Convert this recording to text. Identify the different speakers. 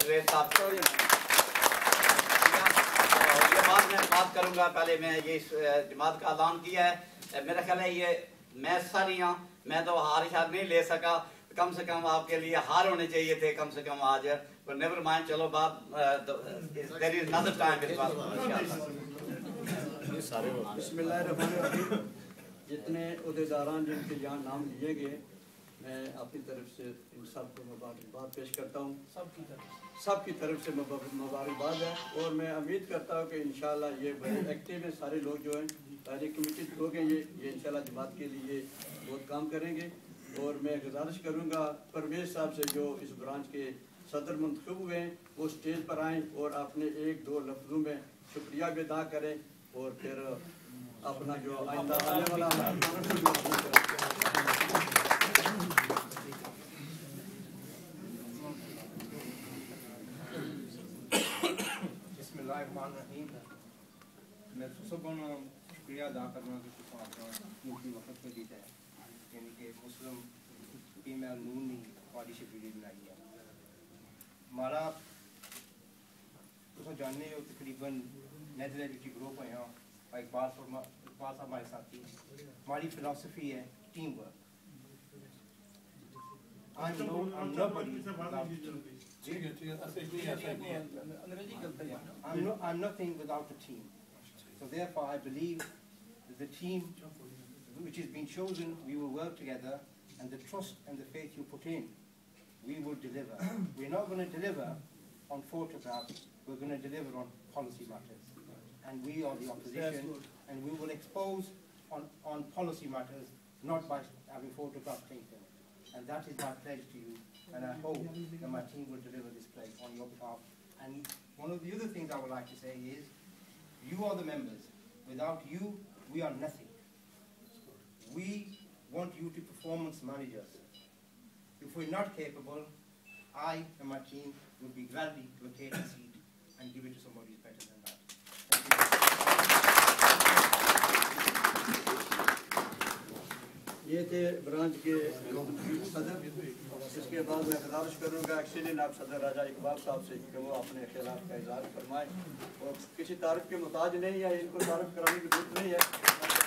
Speaker 1: जवेद साहब से। ये बात मैं बात करूँगा, पहले मैं ये जमात का ऐलान किया है, मेरा ख्याल है ये मैच सारी मैं तो हार नहीं ले सका, कम से कम आपके लिए हार होने चाहिए थे कम से कम आज, पर नेवर माइंड, चलो बात देयर इज अनदर टाइम इस बात
Speaker 2: बिस्मिल्लाहिर्रहमानिर्रहीम। जितने उहदेदारान जिनके यहाँ नाम लिए गए, मैं अपनी तरफ से इन सबको मुबारकबाद पेश करता हूँ। सबकी तरफ से मुबारकबाद है, और मैं उम्मीद करता हूँ कि इंशाल्लाह ये बड़े एक्टिव हैं सारे लोग जो हैं, सारे कमेटी लोग हैं, ये इंशाल्लाह जमात के लिए बहुत काम करेंगे। और मैं गुजारिश करूँगा परवेज साहब से, जो इस ब्रांच के सदर मुंतखब हुए हैं, वो स्टेज पर आएँ और अपने एक दो लफ्ज़ों में शुक्रिया भी अदा करें, और फिर अपना जो आइंदा आने वाला
Speaker 3: बिस्मिल्लाहिर्रहमानिर्रहीम। मैं सबको शुक्रिया अदा करना कि मुफ्ती वक्त में दी है, यानी कि मुस्लिम फीमेल नून ने वाली शबीरी बनाई है हमारा तुम जानने हो तकरीबन नेदरलैंड ग्रुप है यहाँ इकबाल साहब हमारे साथी। हमारी फिलॉसफी है team work. I'm nothing without a team. So therefore I believe that the team which has been chosen, we will work together, and the trust and the faith you put in, we will deliver. We're not going to deliver on photographs, we're going to deliver on policy matters. And we are the opposition, and we will expose on policy matters, not by having photographs taken. And that is my pledge to you, and I hope that my team will deliver this pledge on your behalf. And one of the other things I would like to say is, you are the members. Without you, we are nothing. We want you to performance manage us. If we're not capable, I and my team would be gladly to vacate the seat and give it to somebody who's better than that. Thank you.
Speaker 2: ये थे branch के सदर। इसके बाद मैं गुजारिश करूँगा excellent आप सदर राजा इकबाल साहब से कि वो अपने ख्यालात का इज़हार फरमाएँ, और किसी तारीफ के मुताज नहीं है, इनको तारीफ कराने की जरूरत नहीं है।